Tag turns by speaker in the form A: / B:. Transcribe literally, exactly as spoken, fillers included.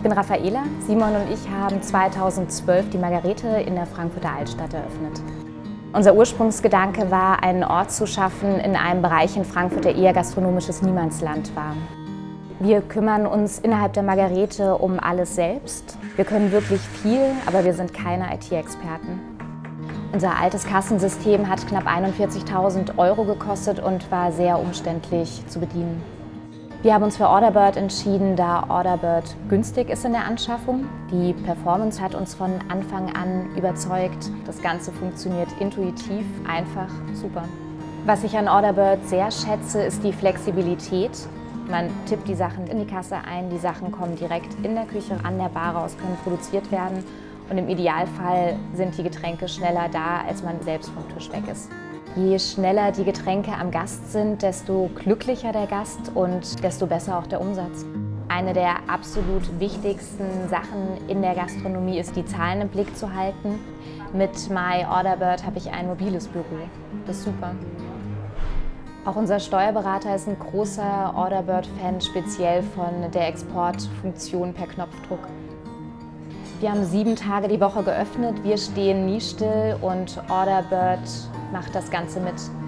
A: bin Raffaela. Simon und ich haben zweitausendzwölf die Margarete in der Frankfurter Altstadt eröffnet. Unser Ursprungsgedanke war, einen Ort zu schaffen in einem Bereich in Frankfurt, der eher gastronomisches Niemandsland war. Wir kümmern uns innerhalb der Margarete um alles selbst. Wir können wirklich viel, aber wir sind keine I T-Experten. Unser altes Kassensystem hat knapp einundvierzigtausend Euro gekostet und war sehr umständlich zu bedienen. Wir haben uns für Orderbird entschieden, da Orderbird günstig ist in der Anschaffung. Die Performance hat uns von Anfang an überzeugt. Das Ganze funktioniert intuitiv, einfach, super. Was ich an Orderbird sehr schätze, ist die Flexibilität. Man tippt die Sachen in die Kasse ein, die Sachen kommen direkt in der Küche an der Bar raus, können produziert werden und im Idealfall sind die Getränke schneller da, als man selbst vom Tisch weg ist. Je schneller die Getränke am Gast sind, desto glücklicher der Gast und desto besser auch der Umsatz. Eine der absolut wichtigsten Sachen in der Gastronomie ist, die Zahlen im Blick zu halten. Mit My Orderbird habe ich ein mobiles Büro. Das ist super. Auch unser Steuerberater ist ein großer Orderbird-Fan, speziell von der Exportfunktion per Knopfdruck. Wir haben sieben Tage die Woche geöffnet, wir stehen nie still und Orderbird macht das Ganze mit.